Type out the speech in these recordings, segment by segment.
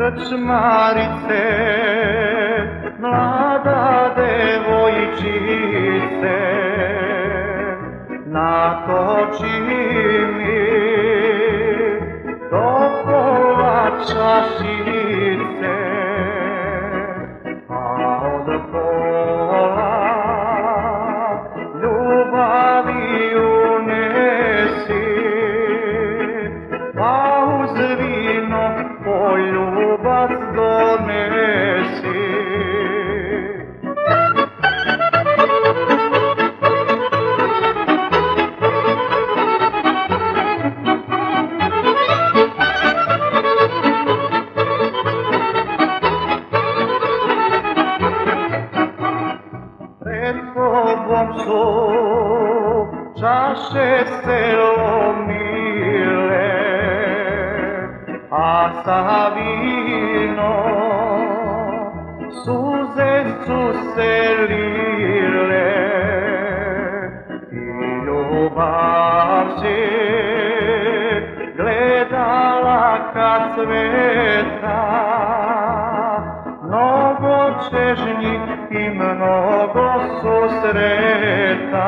Krčmarice, mlada devojčice, natoči mi do pola čašice, a od pola ljubavi unesi, pa uz vino poljubac donesi. Pred tobom su čaše selomile, a sa vinom suze su se lile, i ljubav si gledala kad cveta, mnogo čežnji i mnogo susreta.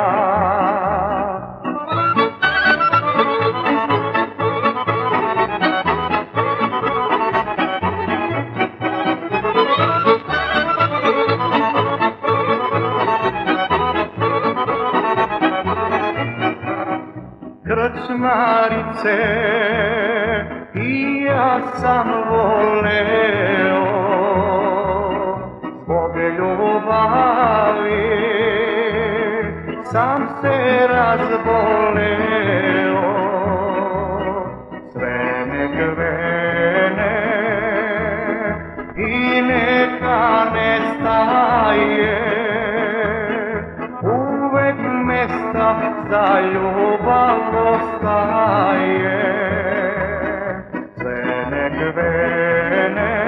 Krčmarice, i ja sam voleo, zbog ljubavi sam se razboleo. Sve nek vene i neka ne staje, uvek mesta za ljubav ostaje. Sve nek vene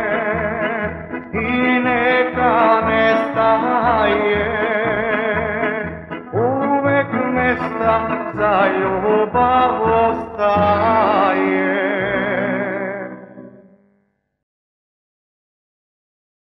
i neka ne staje, uvek mesta za ljubav ostaje.